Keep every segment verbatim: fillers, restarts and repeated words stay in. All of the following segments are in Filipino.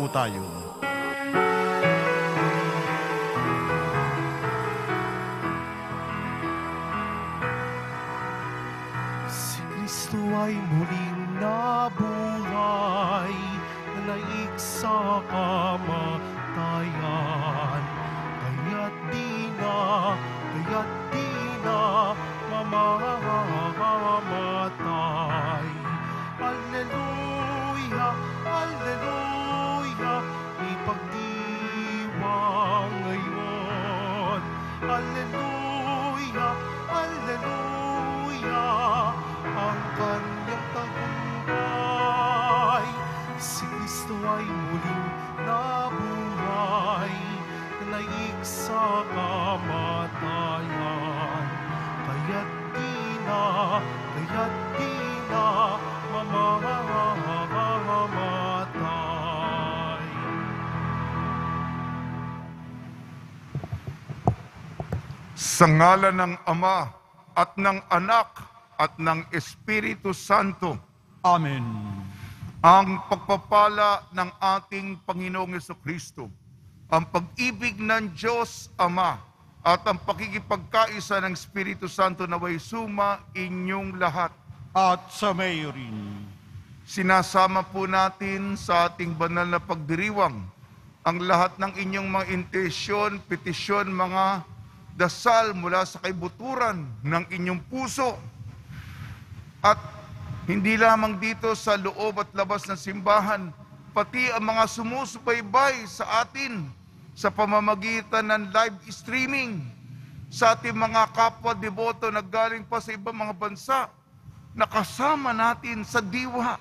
po tayo. Si Kristo ay muling nabuhay, nalaig sa kamatayan. Kaya't di na, kaya't di na mamamatay. Alleluia, alleluia, ipagdiwang ngayon. Alleluia, alleluia, ang kanyang tagumpay. Si Kristo ay muling nabuhay, nalaig sa kamatayan. Kaya't di na, kaya't di na mamamatay. Sa ngalan ng Ama at ng Anak at ng Espiritu Santo, Amen. ang pagpapala ng ating Panginoong Jesucristo, ang pag-ibig ng Diyos Ama, at ang pakikipagkaisa ng Espiritu Santo naway suma inyong lahat. At sa mayo rin. Sinasama po natin sa ating banal na pagdiriwang ang lahat ng inyong mga intensyon, petisyon, mga dasal mula sa kaibuturan ng inyong puso. At hindi lamang dito sa loob at labas ng simbahan, pati ang mga sumusubaybay sa atin sa pamamagitan ng live streaming, sa ating mga kapwa-deboto na galing pa sa ibang mga bansa, nakasama natin sa diwa.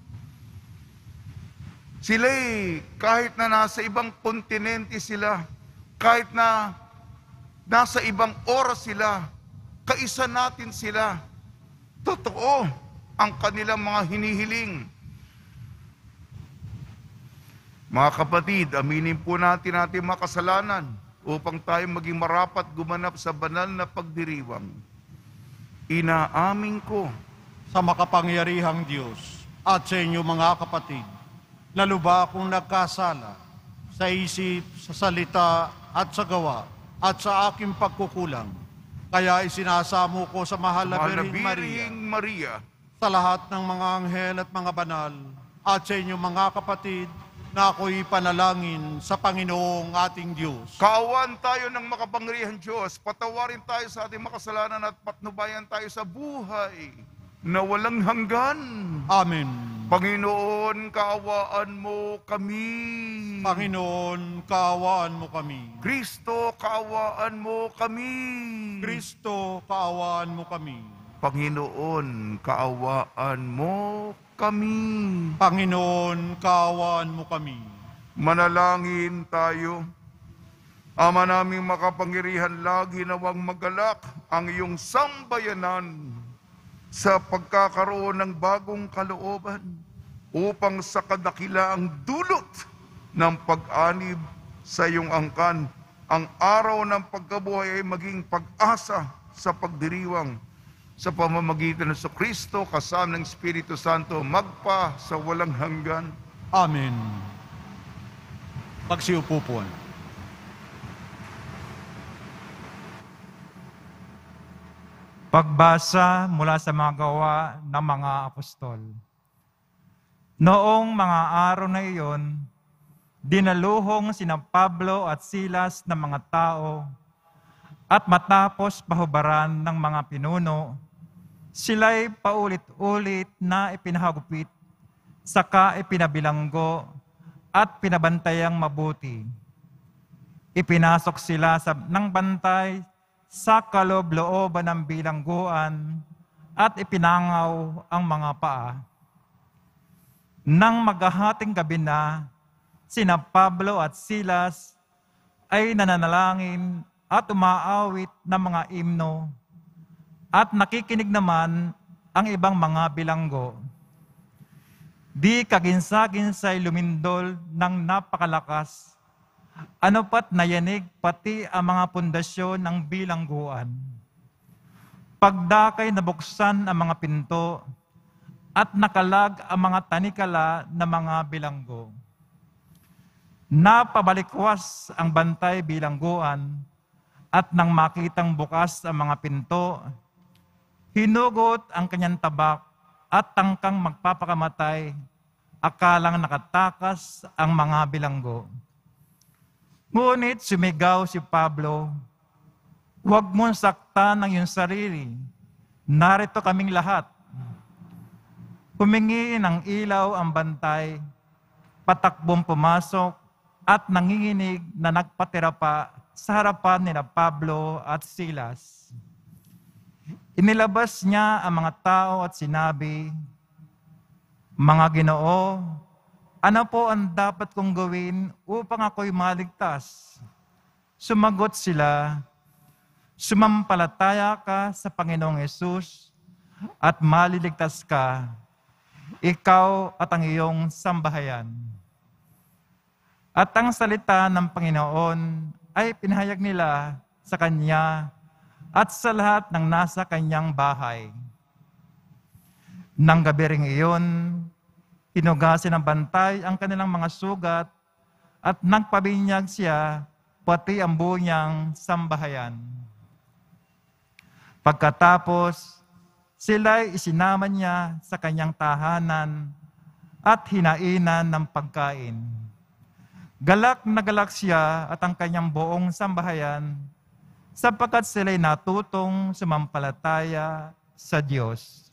Sila'y kahit na nasa ibang kontinente sila, kahit na nasa ibang oras sila, kaisa natin sila. Totoo ang kanilang mga hinihiling. Mga kapatid, aminin po natin natin mga kasalanan upang tayo maging marapat gumanap sa banal na pagdiriwang. Inaamin ko Sa makapangyarihang Diyos at sa inyo mga kapatid, lalo ba akong nagkasala sa isip, sa salita at sa gawa at sa aking pagkukulang. Kaya isinasamo ko sa mahal na mahal na Birheng Maria, Birheng Maria, sa lahat ng mga anghel at mga banal, at sa inyo mga kapatid, na ako'y panalangin sa Panginoong ating Diyos. kaawaan tayo ng makapangyarihang Diyos, patawarin tayo sa ating makasalanan at patnubayan tayo sa buhay na walang hanggan. Amen. Panginoon, kaawaan mo kami. Panginoon, kaawaan mo kami. Kristo, kaawaan mo kami. Kristo, kaawaan mo kami. Panginoon, kaawaan mo kami. Panginoon, kaawaan mo kami. Manalangin tayo. Ama naming makapangyarihan, lagi nawang magalak ang iyong sambayanan sa pagkakaroon ng bagong kalooban upang sa kadakilaang dulot ng pag-anib sa iyong angkan, ang araw ng pagkabuhay ay maging pag-asa sa pagdiriwang sa pamamagitan ng Kristo kasama ng Espiritu Santo magpa sa walang hanggan. Amen. Pagsiupo po. Pagbasa mula sa mga gawa ng mga apostol. Noong mga araw na iyon, dinaluhong sina Pablo at Silas ng mga tao, at matapos pahubaran ng mga pinuno, sila'y paulit-ulit na ipinahagupit, saka ipinabilanggo at pinabantayang mabuti. Ipinasok sila sa, ng bantay sa kaloob-looban ng bilangguan at ipinangaw ang mga paa. Nang maghahating gabi na, sina Pablo at Silas ay nananalangin at umaawit ng mga imno at nakikinig naman ang ibang mga bilanggo. Di kaginsa-ginsay lumindol ng napakalakas, ano pat nayanig pati ang mga pundasyon ng bilangguan. Pagdakay nabuksan ang mga pinto at nakalag ang mga tanikala ng mga bilanggo. Napabalikwas ang bantay bilangguan at nang makitang bukas ang mga pinto, hinugot ang kanyang tabak at tangkang magpapakamatay, akalang nakatakas ang mga bilanggo. Ngunit sumigaw si Pablo, "Huwag mong saktan ang iyong sarili. Narito kaming lahat." Humingi ng ilaw ang bantay, patakbong pumasok at nanginginig na nagpatira pa sa harapan nila Pablo at Silas. Inilabas niya ang mga tao at sinabi, "Mga Ginoo, ano po ang dapat kong gawin upang ako'y maligtas?" Sumagot sila, "Sumampalataya ka sa Panginoong Hesus at maliligtas ka, ikaw at ang iyong sambahayan." At ang salita ng Panginoon ay pinahayag nila sa Kanya at sa lahat ng nasa Kanyang bahay. Nang gabi ring iyon, hinugasin ng bantay ang kanilang mga sugat at nagpabinyag siya pati ang buo niyang sambahayan. Pagkatapos, sila'y isinama niya sa kanyang tahanan at hinainan ng pagkain. Galak na galak siya at ang kanyang buong sambahayan sapagkat sila'y natutong sumampalataya sa Diyos.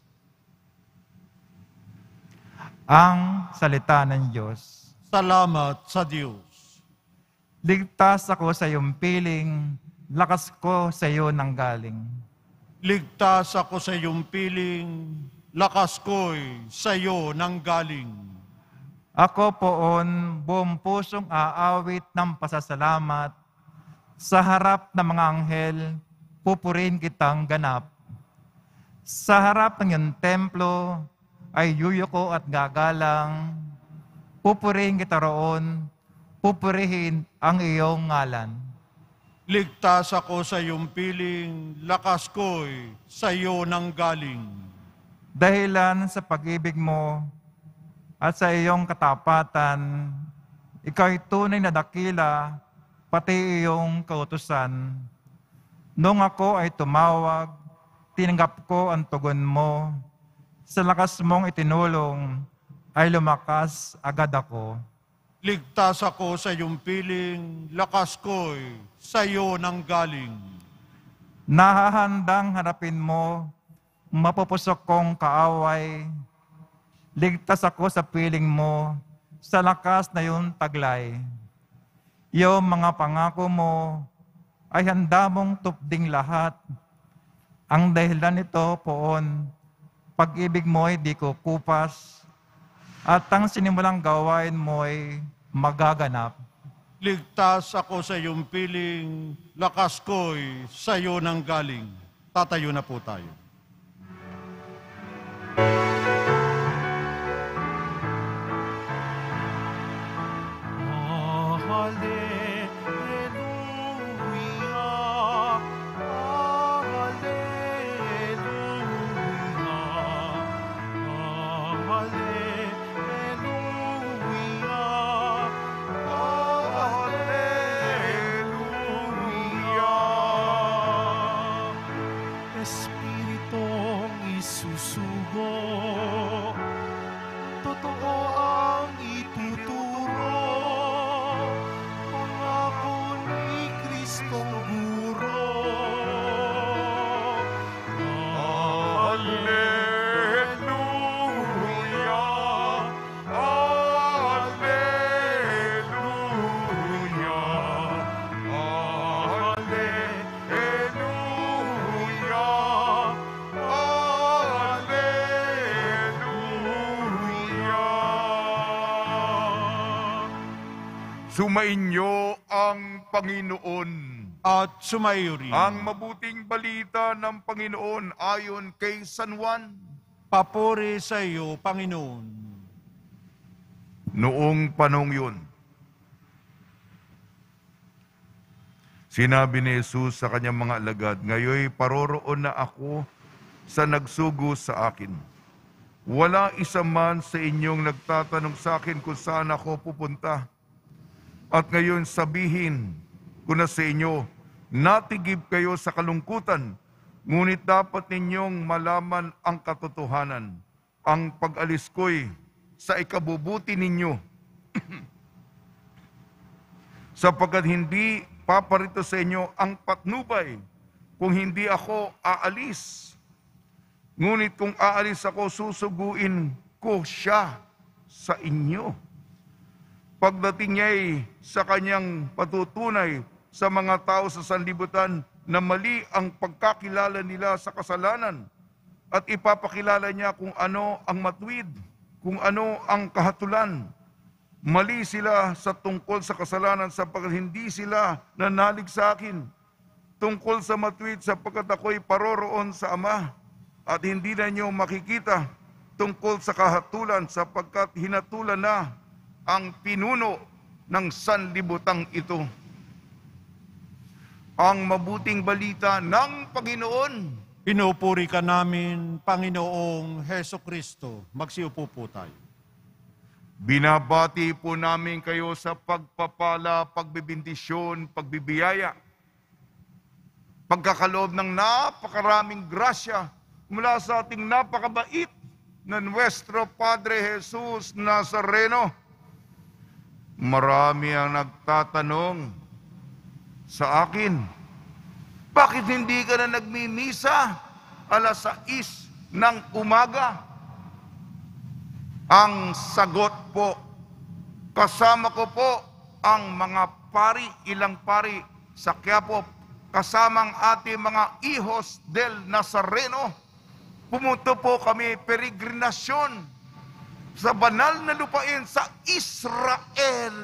Ang salita ng Diyos. Salamat sa Diyos. Ligtas ako sa iyong piling, lakas ko sa iyo nanggaling. Ligtas ako sa iyong piling, lakas ko'y sa iyo nanggaling. Ako poon, buong pusong aawit ng pasasalamat. Sa harap ng mga anghel, pupurin kitang ganap. Sa harap ng iyong templo, ay yuyuko at gagalang. Pupurin kita roon, pupurihin ang iyong ngalan. Ligtas ako sa iyong piling, lakas ko'y sa iyo nanggaling. Dahilan sa pag-ibig mo at sa iyong katapatan, ikaw'y tunay na dakila, pati iyong kautusan. Nung ako ay tumawag, tinanggap ko ang tugon mo. Sa lakas mong itinulong, ay lumakas agad ako. Ligtas ako sa iyong piling, lakas ko'y sa iyo nanggaling. Nahahandang harapin mo, mapupusok kong kaaway. Ligtas ako sa piling mo, sa lakas na iyong taglay. Iyong mga pangako mo ay handa mong tupding lahat. Ang dahilan nito poon, pag-ibig mo ay di kukupas, at ang sinimulang gawain mo ay magaganap. Ligtas ako sa iyong piling, lakas ko'y sa iyo nanggaling. Tatayo na po tayo. Espiritong isusugo, totoo ang ituturo, pangako ni Kristong guro. Alleluia, Alleluia, Sumainyo ang Panginoon. At sumayo rin. Ang mabuting balita ng Panginoon ayon kay San Juan. Papuri sa iyo, Panginoon. Noong panong yun, sinabi ni Jesus sa kanyang mga alagad, "Ngayoy paroroon na ako sa nagsugo sa akin. Wala isa man sa inyong nagtatanong sa akin kung saan ako pupunta. At ngayon sabihin ko na sa inyo, natigib kayo sa kalungkutan, ngunit dapat ninyong malaman ang katotohanan. Ang pag-alis ko'y sa ikabubuti ninyo, sapagkat hindi paparito sa inyo ang patnubay kung hindi ako aalis. Ngunit kung aalis ako, susuguin ko siya sa inyo. Pagdating niya'y sa kanyang patutunay sa mga tao sa sanlibutan na mali ang pagkakilala nila sa kasalanan at ipapakilala niya kung ano ang matuwid, kung ano ang kahatulan. Mali sila sa tungkol sa kasalanan sapagkat hindi sila nanalig sa akin. Tungkol sa matuwid sapagkat ako'y paroroon sa Ama at hindi na niyo makikita. Tungkol sa kahatulan sapagkat hinatulan na ang pinuno ng sanlibutang ito. Ang mabuting balita ng Panginoon. Pinupuri ka namin, Panginoong Heso Kristo. Magsiupo po tayo. Binabati po namin kayo sa pagpapala, pagbibindisyon, pagbibiyaya, pagkakaloob ng napakaraming grasya mula sa ating napakabait na Nuestro Padre Jesus Nazareno. Marami ang nagtatanong sa akin, bakit hindi ka na nagmimisa alas sais ng umaga? Ang sagot po, kasama ko po ang mga pari, ilang pari sa Quiapo, kasamang ating mga hijos del Nazareno. Pumunta po kami peregrinasyon sa banal na lupain sa Israel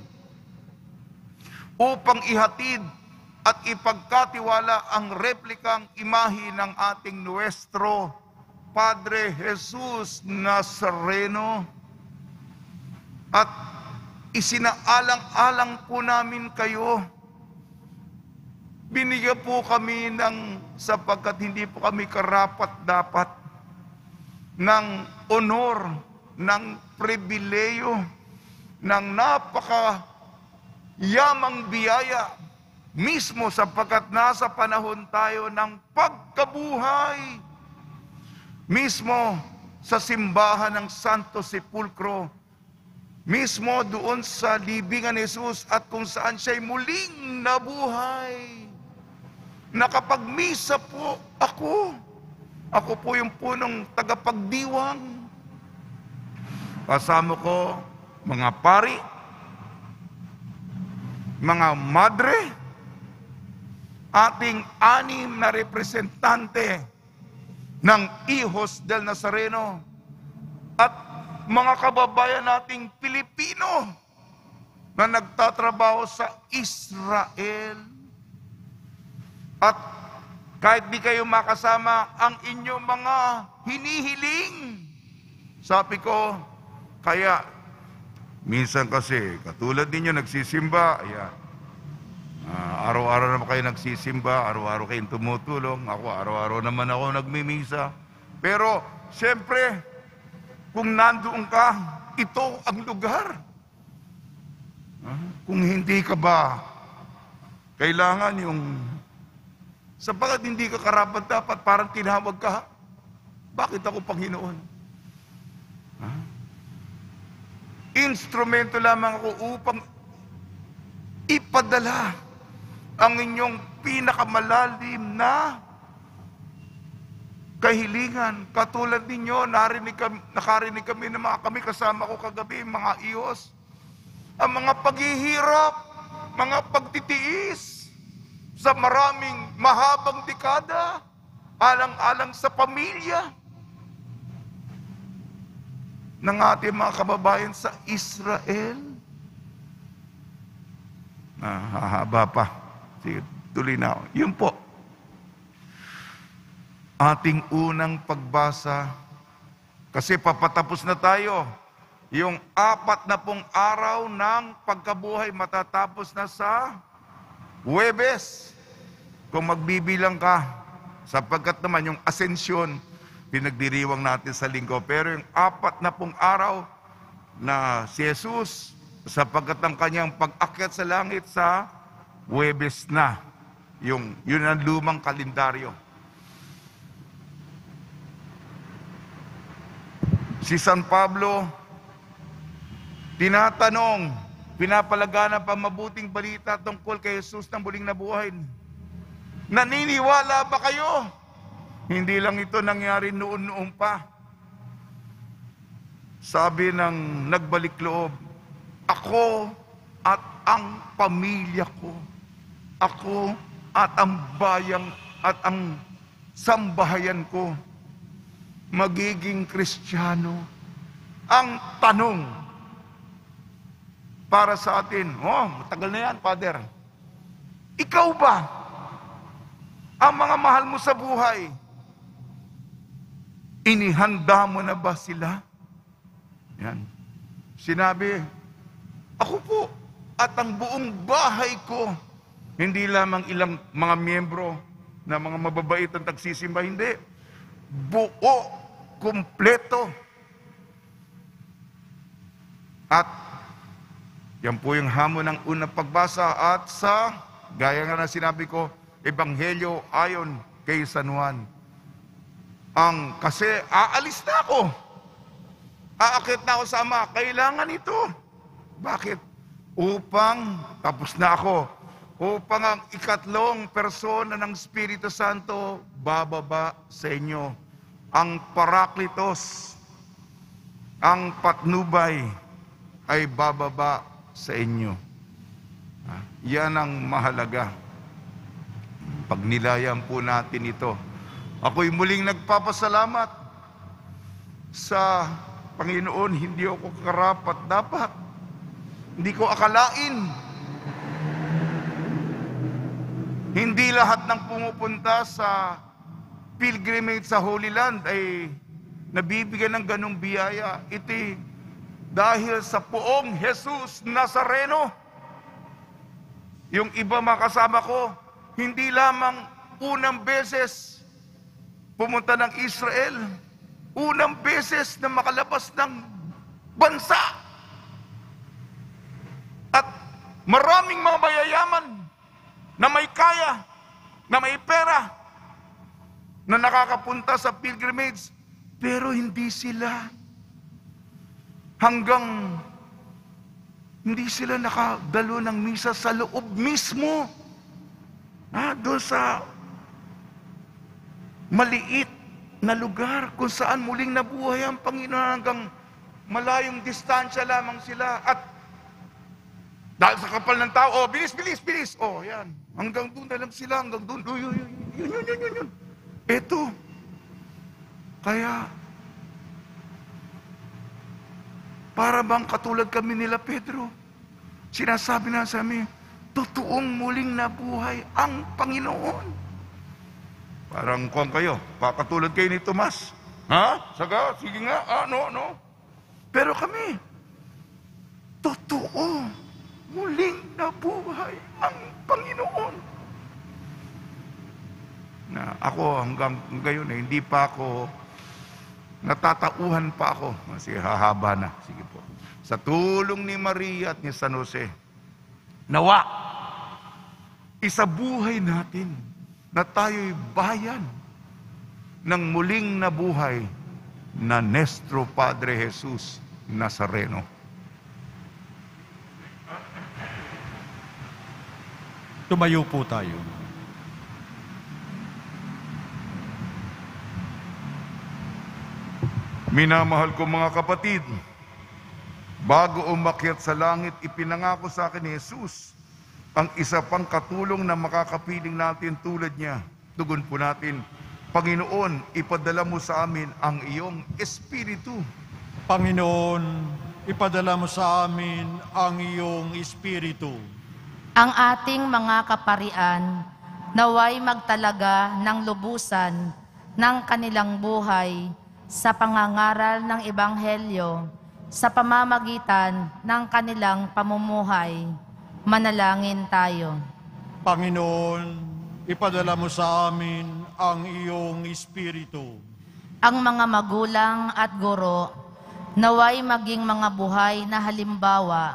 upang ihatid at ipagkatiwala ang replikang imahe ng ating Nuestro Padre Jesus Nazareno. At isinaalang-alang po namin kayo. Binigyan po kami ng, sapagkat hindi po kami karapat-dapat, ng honor, ng pribileyo, ng napaka yamang biyaya, mismo sapagkat nasa panahon tayo ng pagkabuhay, mismo sa simbahan ng Santo Sepulcro, mismo doon sa libingan ni Jesus at kung saan siya'y muling nabuhay. Nakapagmisa po ako. Ako po yung punong tagapagdiwang. Kasama ko mga pari, mga madre, ating anim na representante ng hijos del Nazareno at mga kababayan nating Pilipino na nagtatrabaho sa Israel. At kahit di kayo makasama ang inyong mga hinihiling, sabi ko, kaya minsan kasi katulad ninyo nagsisimba, ayan, uh, araw-araw naman kayo nagsisimba, araw-araw kayong tumutulong, ako araw-araw naman ako nagmimisa. Pero siyempre, kung nandoon ka, ito ang lugar. Uh, kung hindi ka ba, kailangan yung, sapagkat hindi ka karapat dapat, parang tinawag ka, bakit ako Panginoon? Huh? Instrumento lamang ako upang ipadala ang inyong pinakamalalim na kahilingan. Katulad ninyo, narinig kami, nakarinig kami na mga kami kasama ko kagabi, mga iyos, ang mga paghihirap, mga pagtitiis sa maraming mahabang dekada, alang-alang sa pamilya ng ating mga kababayan sa Israel. Ah, hahaba pa. Sige, tuloy na ako. Yun po. Ating unang pagbasa, kasi papatapos na tayo. Yung apat na pong araw ng pagkabuhay matatapos na sa Huwebes. Kung magbibilang ka, sapagkat naman yung asensyon, pinagdiriwang natin sa linggo. Pero yung apat na pong araw na si Jesus sapagkat ang kanyang pag-akyat sa langit sa Huwebes na. Yung, yun ang lumang kalendaryo. Si San Pablo, tinatanong, pinapalaganap ang mabuting balita tungkol kay Jesus na muling nabuhay. Naniniwala ba kayo? Hindi lang ito nangyari noon-noon pa. Sabi ng nagbalik loob, ako at ang pamilya ko, ako at ang bayang at ang sambahayan ko, magiging Kristiyano. Ang tanong para sa atin, oh, matagal na yan, Father. Ikaw ba? Ang mga mahal mo sa buhay, inihanda mo na ba sila? Yan. Sinabi, ako po at ang buong bahay ko, hindi lamang ilang mga miyembro na mga mababait ang tagsisimba, hindi. Buo, kumpleto. At yan po yung hamon ng unang pagbasa at sa, gaya nga na sinabi ko, Ebanghelyo ayon kay San Juan. Ang, kasi aalis na ako. Aakit na ako sa Ama. Kailangan ito. Bakit? Upang, tapos na ako, upang ang ikatlong persona ng Espiritu Santo bababa sa inyo. Ang Parakletos, ang patnubay ay bababa sa inyo. Yan ang mahalaga. Pag nilayan po natin ito. Ako'y muling nagpapasalamat sa Panginoon, hindi ako karapat dapat. Hindi ko akalain. Hindi lahat ng pumupunta sa pilgrimage sa Holy Land ay nabibigyan ng ganong biyaya. Iti dahil sa poong Jesus Nazareno. Yung iba mga kasama ko, hindi lamang unang beses pumunta ng Israel, unang beses na makalabas ng bansa. At maraming mga mayayaman na may kaya, na may pera, na nakakapunta sa pilgrimage, pero hindi sila hanggang hindi sila nakadalo ng misa sa loob mismo. Ah, doon sa maliit na lugar kung saan muling nabuhay ang Panginoon, hanggang malayong distansya lamang sila. At dahil sa kapal ng tao, oh, bilis, bilis, bilis. Oh, yan. Hanggang doon na lang sila, hanggang doon. Oh, yun, yun, yun, yun, yun, yun, yun. Ito. Kaya, para bang katulad kami nila Pedro, sinasabi na sa amin, totoong muling nabuhay ang Panginoon. Parang kung kayo, pakatulad kayo ni Tomas. Ha? Saga? Sige nga. Ah, no, no. Pero kami, totoo, muling nabuhay ang Panginoon. Na ako hanggang ngayon, eh, hindi pa ako, natatauhan pa ako. Sige, hahaba na. Sige po. Sa tulong ni Maria at ni San Jose, nawa, isabuhay natin na tayo'y bayan ng muling nabuhay na Nuestro Padre Jesus Nazareno. Tumayo po tayo. Minamahal ko mga kapatid, bago umakyat sa langit, ipinangako sa akin ni Jesus ang isa pang katulong na makakapiling natin tulad niya. Tugon po natin, Panginoon, ipadala mo sa amin ang iyong Espiritu. Panginoon, ipadala mo sa amin ang iyong Espiritu. Ang ating mga kaparian naway magtalaga ng lubusan ng kanilang buhay sa pangangaral ng Ebanghelyo sa pamamagitan ng kanilang pamumuhay. Manalangin tayo. Panginoon, ipadala mo sa amin ang iyong Espiritu. Ang mga magulang at guro naway maging mga buhay na halimbawa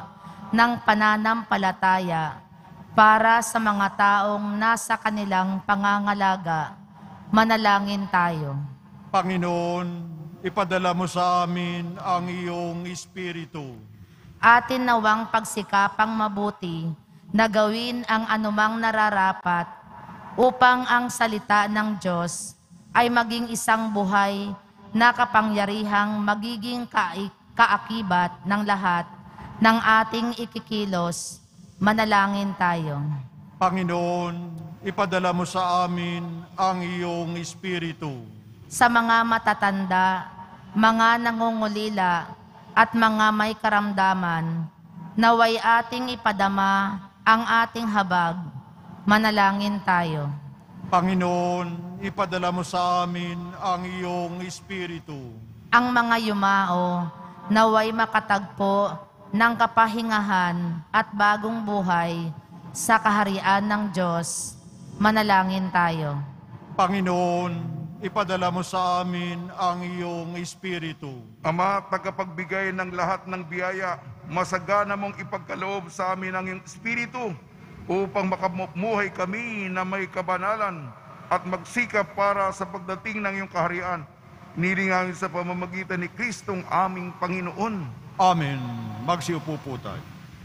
ng pananampalataya para sa mga taong nasa kanilang pangangalaga. Manalangin tayo. Panginoon, ipadala mo sa amin ang iyong Espiritu. Atin nawang pagsikapang mabuti na gawin ang anumang nararapat upang ang salita ng Diyos ay maging isang buhay na kapangyarihang magiging kai- kaakibat ng lahat ng ating ikikilos. Manalangin tayo. Panginoon, ipadala mo sa amin ang iyong Espiritu. Sa mga matatanda, mga nangungulila, at mga may karamdaman, naway ating ipadama ang ating habag. Manalangin tayo. Panginoon, ipadala mo sa amin ang iyong Espiritu. Ang mga yumao, naway makatagpo ng kapahingahan at bagong buhay sa kaharian ng Diyos. Manalangin tayo. Panginoon, ipadala mo sa amin ang iyong Espiritu. Ama, tagapagbigay ng lahat ng biyaya, masagana mong ipagkaloob sa amin ang iyong Espiritu upang makamuhay kami na may kabanalan at magsikap para sa pagdating ng iyong kaharian. Nilingangin sa pamamagitan ni Kristong aming Panginoon. Amen. Magsiupo po tayo.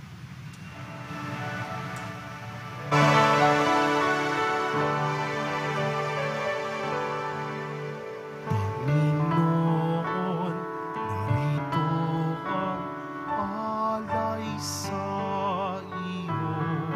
Panginoon, narito ang alay sa iyo.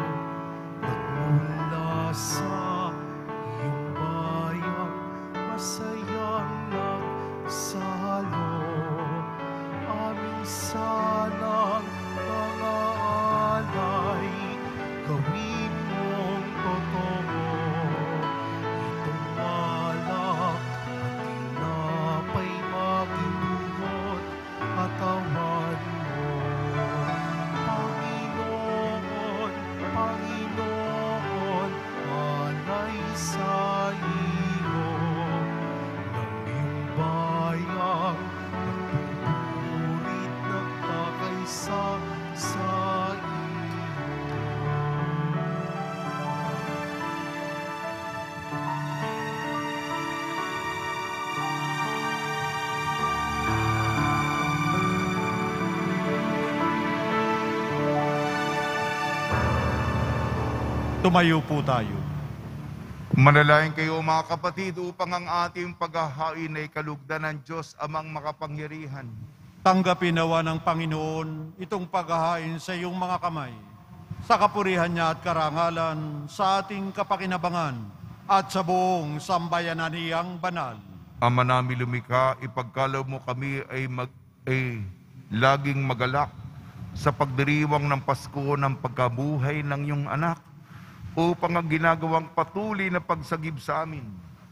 Nagmula sa iyong bayang masayang nagsalo. Aming salang mga alay, gawin mong totoo. Itong alak at tinapay maging dugot at awan mo. Panginoon, Panginoon, alay sa iyo ng iyong bayang nagpupurit nagkakaisa sa iyo. Tumayo po tayo. Manalangin kayo mga kapatid upang ang ating paghahain ay kalugdan ng Diyos amang makapangyarihan. Tanggapin nawa ng Panginoon itong paghahain sa iyong mga kamay, sa kapurihan niya at karangalan, sa ating kapakinabangan, at sa buong sambayanan niyang banal. Ama namin lumikha, ipagkaloob mo kami ay, mag, ay laging magalak sa pagdiriwang ng Pasko ng pagkabuhay ng iyong anak, upang ang ginagawang patuloy na pagsagip sa amin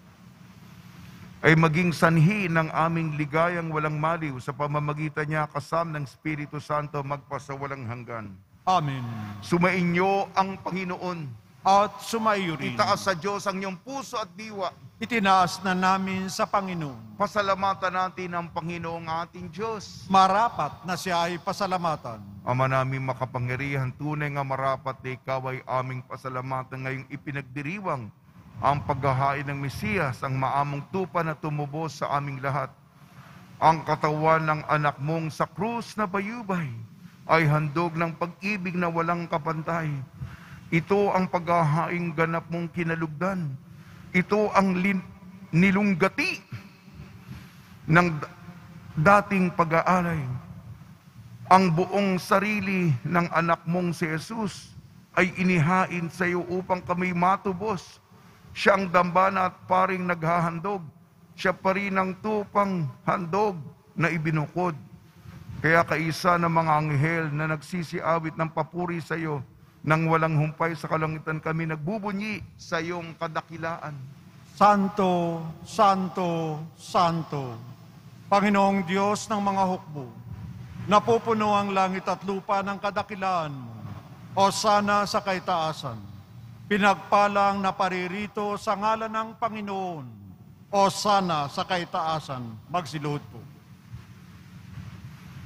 ay maging sanhi ng aming ligayang walang maliw sa pamamagitan niya kasam ng Espiritu Santo magpasawalang hanggan. Amen. Sumainyo ang Panginoon. At sumaiyo rin. Itaas sa Diyos ang iyong puso at diwa. Itinaas na namin sa Panginoon. Pasalamatan natin ang Panginoong ating Diyos. Marapat na siya ay pasalamatan. Ama namin makapangyarihan, tunay nga marapat na ikaw ay aming pasalamatan ngayong ipinagdiriwang ang paghahain ng Mesiyas, ang maamong tupa na tumubos sa aming lahat. Ang katawan ng anak mong sa krus na bayubay ay handog ng pag-ibig na walang kapantay. Ito ang paghahaing ganap mong kinalugdan. Ito ang lin- nilunggati ng dating pag-aalay. Ang buong sarili ng anak mong si Jesus ay inihain sa iyo upang kami matubos. Siya ang dambana at paring naghahandog. Siya pa rin ang tupang handog na ibinukod. Kaya kaisa ng mga anghel na nagsisiawit ng papuri sa iyo, nang walang humpay sa kalangitan kami nagbubunyi sa iyong kadakilaan. Santo, Santo, Santo, Panginoong Diyos ng mga hukbo, napupuno ang langit at lupa ng kadakilaan mo. O sana sa kaitaasan, pinagpalang na paririto sa ngalan ng Panginoon. O sana sa kaitaasan, magsiluhod po.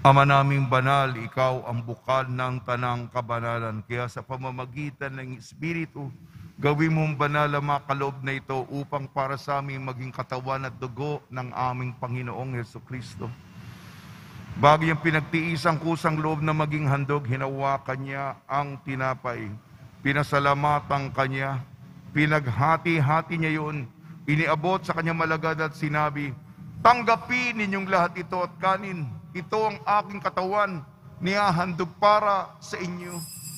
Ama naming banal, ikaw ang bukal ng tanang kabanalan. Kaya sa pamamagitan ng Espiritu, gawin mong banal ang mga kaloob na ito upang para sa amin maging katawan at dugo ng aming Panginoong Hesukristo. Bago niyang pinagtiis ang kusang loob na maging handog, hinawakan niya ang tinapay. Pinasalamatan kanya, pinaghati-hati niya yun, iniabot sa kanyang malagad at sinabi, tanggapin ninyong lahat ito at kanin. Ito ang aking katawan, nihahandog para sa inyo.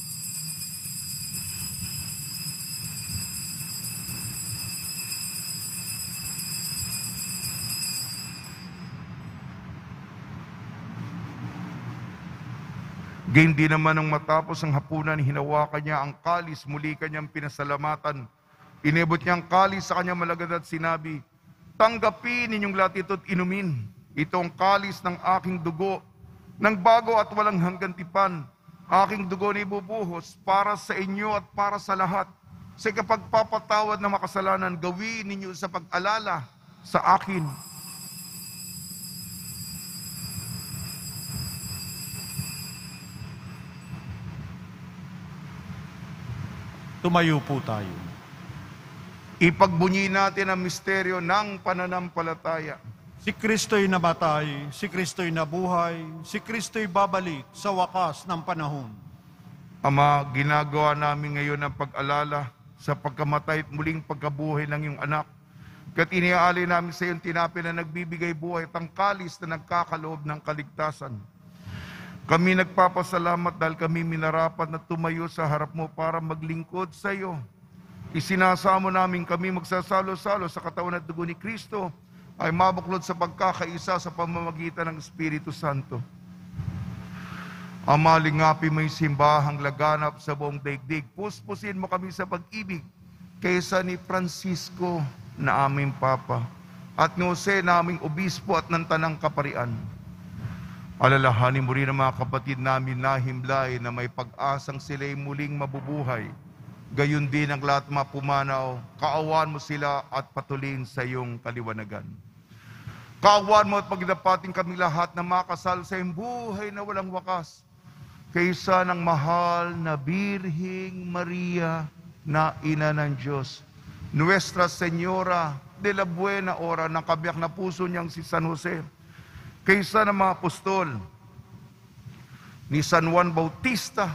Gayon din naman nang matapos ang hapunan, hinawakan niya ang kalis, muli kanyang pinasalamatan. Inibot niya ang kalis sa kanyang malagad at sinabi, tanggapin ninyong lahat ito at inumin. Ito ang kalis ng aking dugo, ng bago at walang hanggang tipan. Aking dugo na ibubuhos para sa inyo at para sa lahat. Sa kapagpapatawad ng makasalanan, gawin ninyo sa pag-alala sa akin. Tumayo po tayo. Ipagbunyi natin ang misteryo ng pananampalataya. Si Kristo'y namatay, si Kristo'y nabuhay, si Kristo'y babalik sa wakas ng panahon. Ama, ginagawa namin ngayon ang pag-alala sa pagkamatay at muling pagkabuhay ng iyong anak. Kaya't iniaalay namin sa iyong tinapay na nagbibigay buhay at ang kalis na nagkakaloob ng kaligtasan. Kami nagpapasalamat dahil kami minarapat na tumayo sa harap mo para maglingkod sa iyo. Isinasamo namin kami magsasalo-salo sa katawan at dugo ni Kristo ay mabuklod sa pagkakaisa sa pamamagitan ng Espiritu Santo. Ama, lingapi mo yung simbahang laganap sa buong daigdig. Puspusin mo kami sa pag-ibig kaysa ni Francisco na aming Papa at ni Jose na aming Obispo at ng Tanang Kaparian. Alalahanin mo rin ang mga kapatid namin na himlay na may pag-asang sila'y muling mabubuhay. Gayon din ang lahat mga pumanaw, kaawan mo sila at patuloyin sa iyong kaliwanagan. Kaawan mo at pagdapating kami lahat na makasal sa iyong buhay na walang wakas, kaysa ng mahal na Birhing Maria na Ina ng Diyos, Nuestra Señora de la Buena Hora, ng kabiyak na puso niyang si San Jose, kaysa ng mga apostol, ni San Juan Bautista,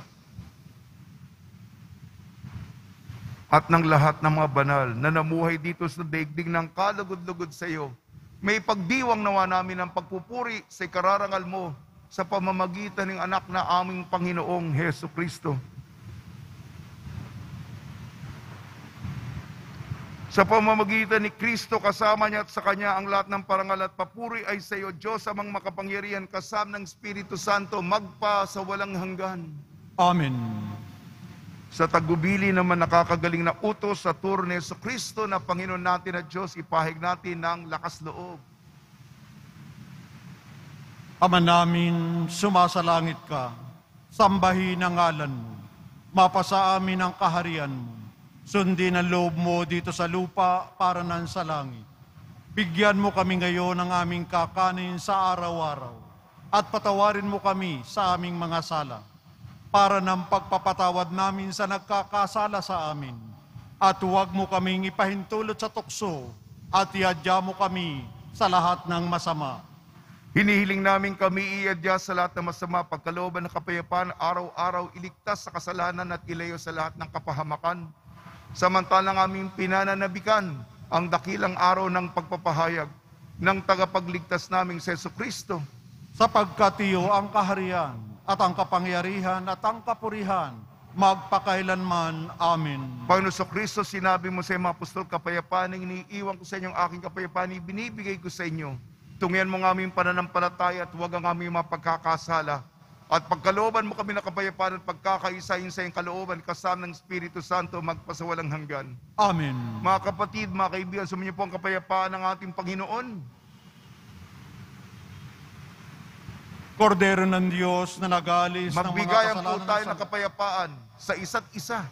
at ng lahat ng mga banal na namuhay dito sa daigdig ng kalugod-lugod sa iyo, may pagdiwang nawa namin ang pagpupuri sa ikararangal mo sa pamamagitan ng anak na aming Panginoong Hesukristo. Sa pamamagitan ni Kristo, kasama niya at sa Kanya ang lahat ng parangal at papuri ay sa iyo, Diyos amang makapangyarihan, kasama ng Espiritu Santo, magpa sa walang hanggan. Amen. Sa tagubili naman nakakagaling na utos sa turo ni Jesucristo na Panginoon natin at Diyos, ipahig natin ng lakas loob. Ama namin, sumasalangit ka, sambahin ang ngalan mo, mapasa amin ang kaharian mo, sundin ang loob mo dito sa lupa para nan sa langit. Bigyan mo kami ngayon ng aming kakanin sa araw-araw, at patawarin mo kami sa aming mga sala, para ng pagpapatawad namin sa nagkakasala sa amin. At huwag mo kaming ipahintulot sa tukso, at iadya mo kami sa lahat ng masama. Hinihiling namin kami iadya sa lahat ng masama, pagkalooban ng kapayapaan, araw-araw iligtas sa kasalanan at ilayo sa lahat ng kapahamakan. Samantalang aming pinananabikan ang dakilang araw ng pagpapahayag ng tagapagligtas naming si Jesucristo. Sapagkat iyo ang kaharian, at ang kapangyarihan, at ang kapurihan, magpakailanman. Amen. Panginoon Jesucristo, sinabi mo sa mga apostol, kapayapaan ang iniiwan ko sa inyo, ang aking kapayapaan ibinibigay ko sa inyo. Tungyan mo ng aming pananampalataya at huwag ang aming mapagkakasala. At pagkalooban mo kami ng kapayapaan at pagkakaisahin sa iyong kalooban, kasama ng Espiritu Santo, magpasawalang hanggan. Amen. Mga kapatid, mga kaibigan, sumunyo po ang kapayapaan ng ating Panginoon. Kordero ng Diyos na nag-alis ng mga Magbigayan po kasalanan tayo sa... ng kapayapaan sa isa't isa.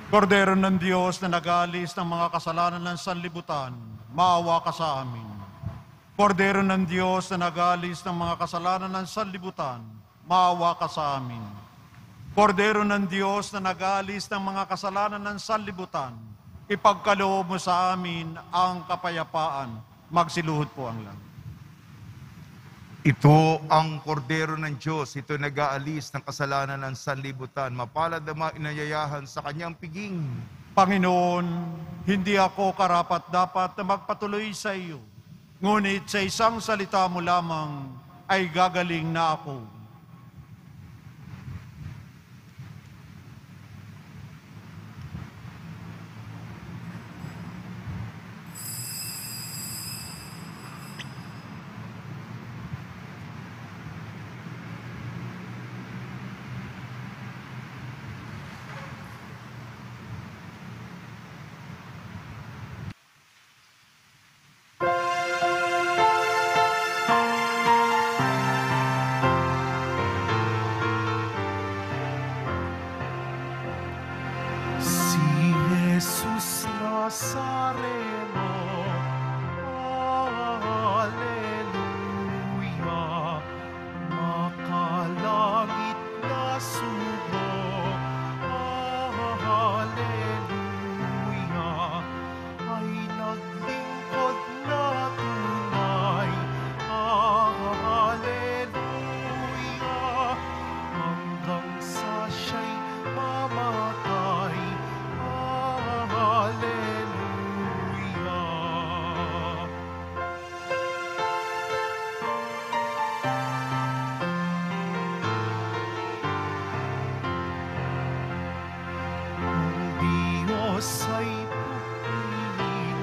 Kordero ng Diyos na nag-aalis ng mga kasalanan ng sanlibutan, maawa ka sa amin. Kordero ng Diyos na nag-aalis ng mga kasalanan ng sanlibutan, maawa ka sa amin. Kordero ng Diyos na nag-aalis ng mga kasalanan ng sanlibutan, ipagkaloob mo sa amin ang kapayapaan. Magsiluhod po ang langit. Ito ang kordero ng Diyos, ito nag-aalis ng kasalanan ng sanlibutan. Mapalad ang mga inayayahan sa kanyang piging. Panginoon, hindi ako karapat-dapat na magpatuloy sa iyo. Ngunit sa isang salita mo lamang ay gagaling na ako. Si Jesus Nazareno, Alleluia, makalangit na sugo, Alleluia, ay naglingkod na tunay, Alleluia, hanggang sa siya'y mamatay, Alleluia. Ang Diyos ay pupilin,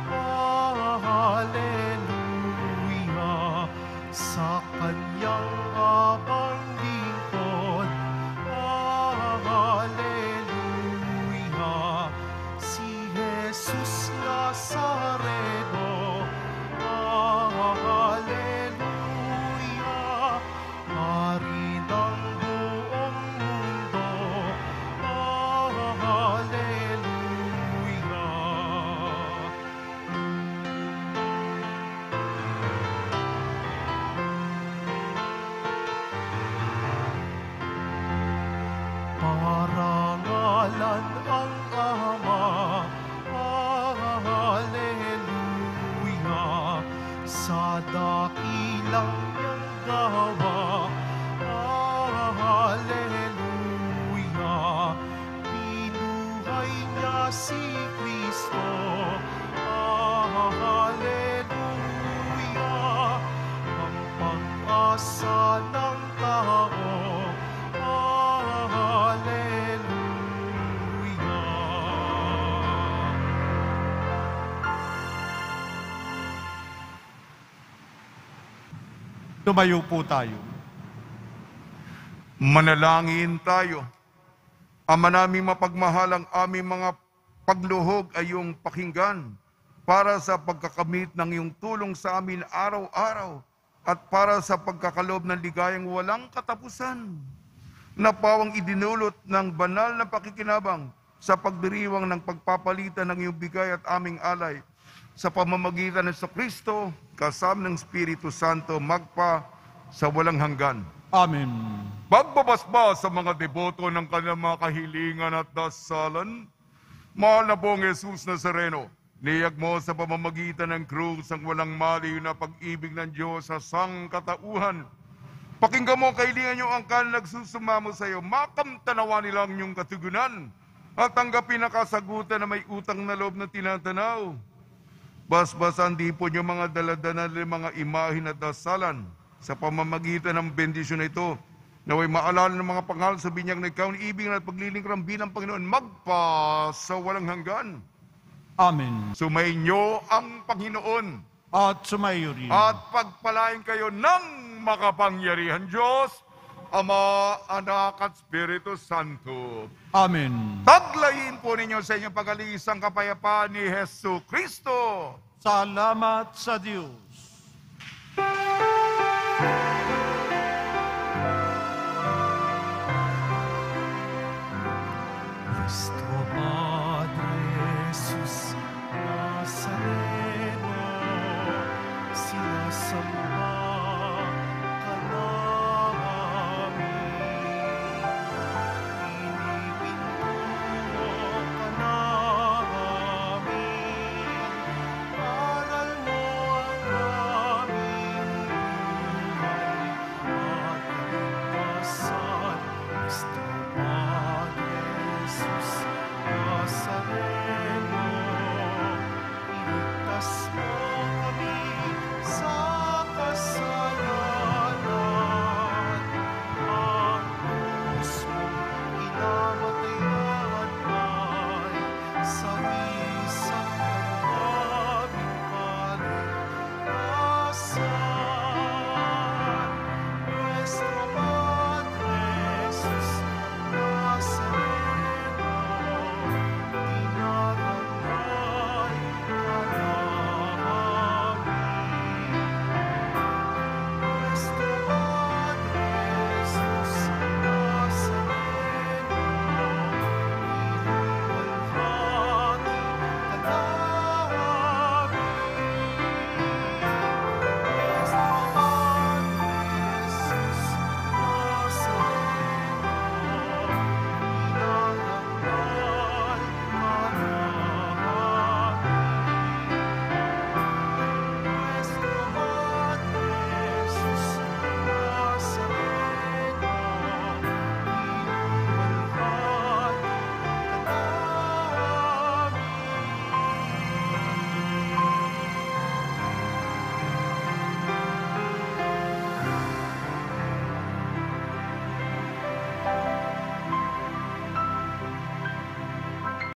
Alleluia, sa kanyang abang lingkod, Alleluia, si Jesus Nazareno, Alleluia, Hari ng buong mundo, Alleluia. Parangalan ang Ama, Alleluia, sa dakilang niyang gawa, Alleluia, pinuhay niya si Kristo, Alleluia, ang pag-asa ng tao, Tumayo po tayo. Manalangin tayo. Ama naming mapagmahal, ang aming mga pagluhog ay iyong pakinggan para sa pagkakamit ng iyong tulong sa amin araw-araw at para sa pagkakaloob ng ligayang walang katapusan na pawang idinulot ng banal na pakikinabang sa pagdiriwang ng pagpapalitan ng iyong bigay at aming alay sa pamamagitan ng Kristo kasama ng Espiritu Santo magpa sa walang hanggan. Amen. Magbabasba sa mga deboto ng kanilang mga kahilingan at dasalan. Mahal na pong Jesus Nazareno, niyag mo sa pamamagitan ng krus ang walang maliw na pag-ibig ng Diyos sa sangkatauhan. Pakinggan mo ang kahilingan niyo ang kanilang nagsusumamo sa iyo. Makamtanawa nila ang iyong katugunan at tanggapin ang kasagutan na may utang na loob na tinatanaw. Basbasan di po niyo mga daladana ng mga imahin at dasalan sa pamamagitan ng bendisyon na ito, naway maalala ng mga pangalan sa binyag na ikaw ni ibig at paglilingkuran bilang Panginoon magpa sa walang hanggan. Amen. Sumainyo ang Panginoon At sumayo rin. at pagpalain kayo ng makapangyarihan Diyos, Ama, Anak at Espiritu Santo. Amen. Taglayin po ninyo sa inyong pag-alis ang kapayapaan ni Hesu Kristo. Salamat sa Diyos.